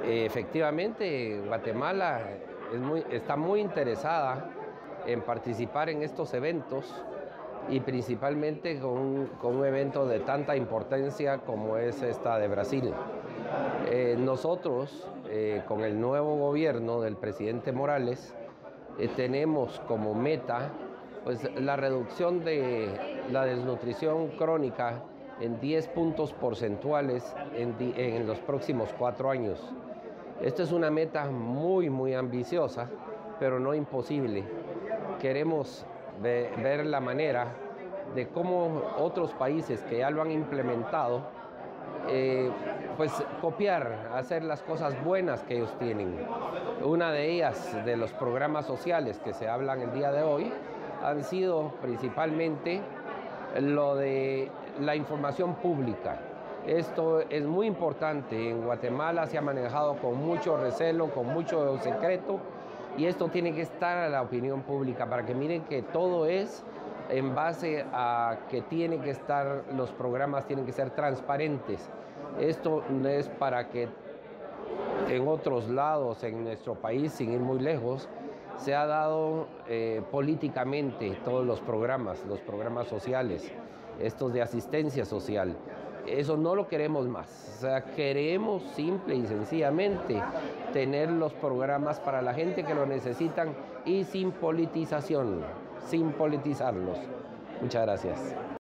Efectivamente, Guatemala está muy interesada en participar en estos eventos y principalmente con un evento de tanta importancia como es esta de Brasil. Nosotros, con el nuevo gobierno del presidente Morales, tenemos como meta pues, la reducción de la desnutrición crónica en 10 puntos porcentuales en los próximos 4 años. Esta es una meta muy ambiciosa, pero no imposible. Queremos ver la manera de cómo otros países que ya lo han implementado, pues copiar, hacer las cosas buenas que ellos tienen. Una de ellas, de los programas sociales que se hablan el día de hoy, han sido principalmente lo de la información pública. Esto es muy importante. En Guatemala se ha manejado con mucho recelo, con mucho secreto, y esto tiene que estar a la opinión pública para que miren que todo es en base a que tiene que estar, los programas tienen que ser transparentes. Esto no es para que en otros lados, en nuestro país, sin ir muy lejos, se ha dado políticamente todos los programas sociales, estos de asistencia social. Eso no lo queremos más. O sea, queremos simple y sencillamente tener los programas para la gente que lo necesitan y sin politización, sin politizarlos. Muchas gracias.